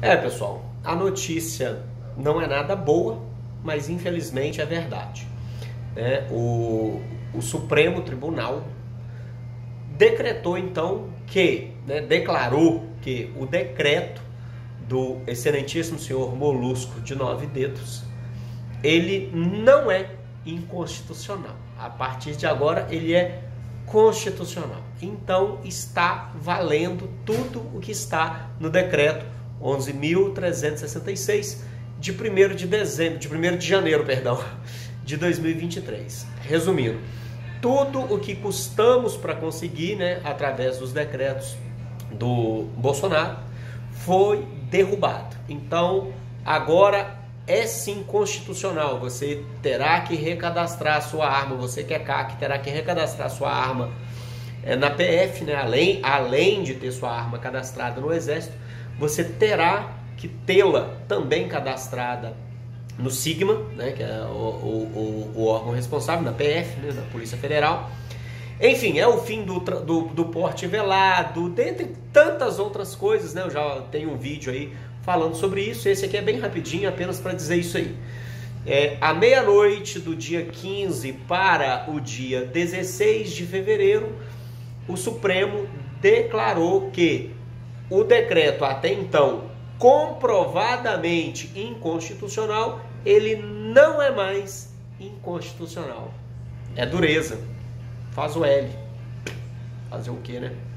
Pessoal, a notícia não é nada boa, mas infelizmente é verdade. O Supremo Tribunal decretou então declarou que o decreto do excelentíssimo senhor Molusco de 9 dedos, ele não é inconstitucional. A partir de agora ele é constitucional. Então está valendo tudo o que está no decreto 11.366 de 1º de janeiro, de 2023. Resumindo, tudo o que custamos para conseguir, através dos decretos do Bolsonaro, foi derrubado. Então, agora é sim constitucional. Você terá que recadastrar a sua arma. Você que é CAC terá que recadastrar a sua arma na PF, além de ter sua arma cadastrada no Exército, você terá que tê-la também cadastrada no Sigma, que é o órgão responsável, na PF, na Polícia Federal. Enfim, é o fim do porte velado, dentre tantas outras coisas, Eu já tenho um vídeo aí falando sobre isso. Esse aqui é bem rapidinho, apenas para dizer isso aí. À meia-noite do dia 15 para o dia 16 de fevereiro, o Supremo declarou que o decreto até então comprovadamente inconstitucional, ele não é mais inconstitucional. É dureza. Faz o L. Fazer o quê,